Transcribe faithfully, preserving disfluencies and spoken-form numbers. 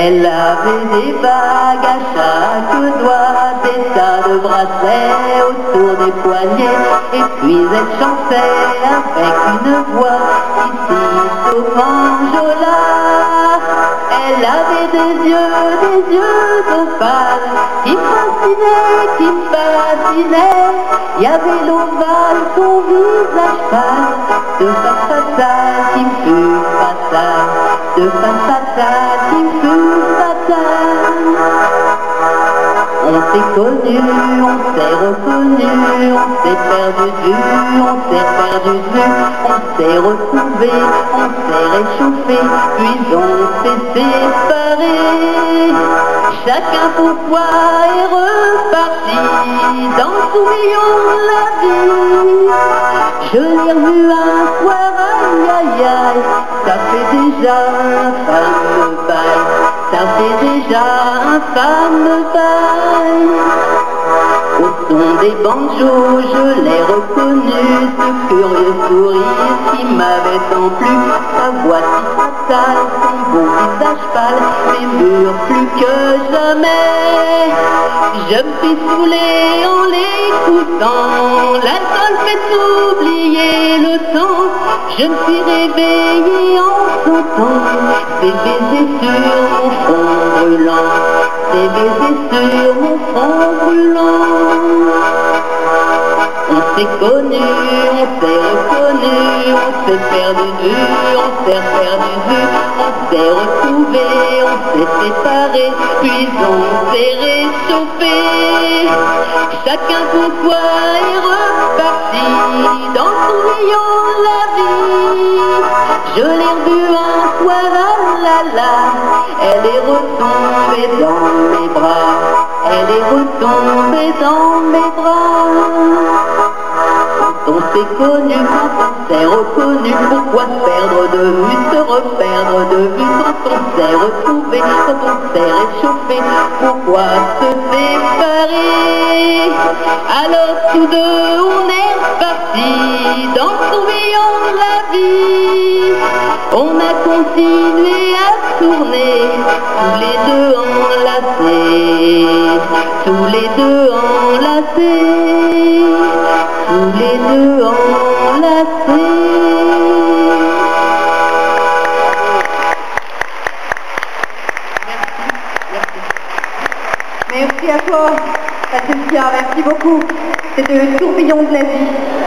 Elle avait des bagues à chaque doigt, des tas de bracelets autour des poignets, et puis elle chantait avec une voix ici au Manjola. Elle avait des yeux, des yeux d'opale qui fascinaient, qui fascinaient. Il y avait l'ovale, son visage pâle, de femme fatale qui me fut fatale, de femme fatale qui me fut fatale. On s'est connu, on s'est reconnu, on s'est perdu de vue, on s'est perdu de vue, on s'est retrouvé, on s'est réchauffé, puis on s'est séparés. Chacun pour soi est reparti dans son million la vie. Je l'ai revu un soir, aïe aïe aïe, ça fait déjà un fameux bail, ça fait déjà un fameux bail. Au son des banjos, je l'ai reconnu, ce curieux sourire qui m'avait tant plu, sa voix si fatale, son beau visage pâle, mes murs plus que jamais. Je me suis saoulé en l'écoutant, l'alcool fait oublier le temps. Je me suis réveillé en sautant, ses baisers sur mon front brûlant, ses baisers sur mon front brûlant. On s'est connu, on s'est reconnu, on s'est perdu de vue, on s'est perdu de vue, on s'est retrouvé, on s'est séparé, puis on s'est réchauffé. Chacun pour soi est reparti dans son rayon la vie. Je l'ai revue un soir, ah là là, elle est retombée dans mes bras, elle est retombée dans mes bras. Quand on s'est connu, quand on s'est reconnu, pourquoi se perdre de vue, se reperdre de vue? Quand on s'est retrouvé, quand on s'est réchauffé, pourquoi se séparer? Alors tous deux on est repartis dans le tourbillon de la vie. On a continué à tourner, tous les deux enlacés, tous les deux enlacés, tous les deux enlacés. Merci à toi, Patricia, merci beaucoup. C'était le tourbillon de la vie.